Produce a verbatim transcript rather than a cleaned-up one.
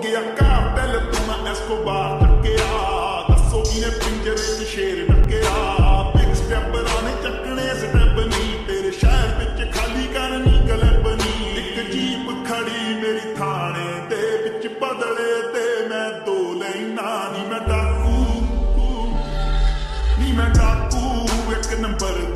गया कार्टेल तू मैं एस्कोबार टक्किया दसो किने पिंजरे च शेर टक्किया बिग स्टेपरां ने चकने स्टेप नी तेरे शहर विच खाली करनी गलप नी इक जीप खड़ी मेरी थाने दे विच बदले ते मैं दो लेना नी मैं डाकू नी मैं डाकू एक नंबर